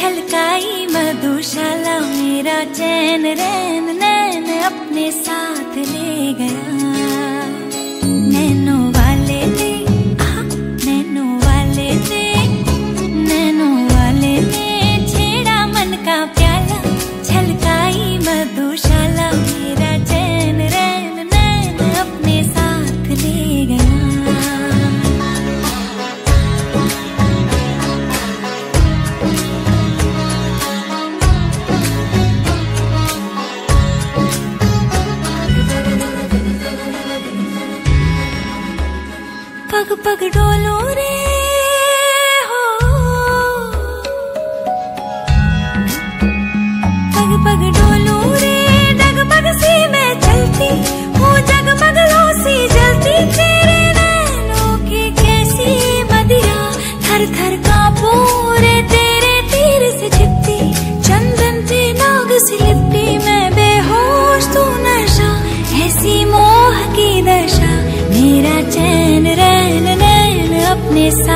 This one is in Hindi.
छलकाई मधुशाला मेरा चैन रैन नैन अपने साथ ले गया। नैनो वाले थे नैनो वाले थे नैनो वाले ने छेड़ा मन का प्याला छलकाई मधुशाला मेरा चैन रैन नैन अपने साथ ले गया। पग पग डोलो रे हो पग पग डोलो रे डगमग सी मैं चलती हूँ जगमग लो सी जलती तेरे नैनों की कैसी मदिरा थर थर कांपू रे तेरे तीर से छिपती चंदन से नाग सी लिपटी मैं बेहोश तू नशा ऐसी मोह की दशा मेरा चैन रैन नैन अपने साथ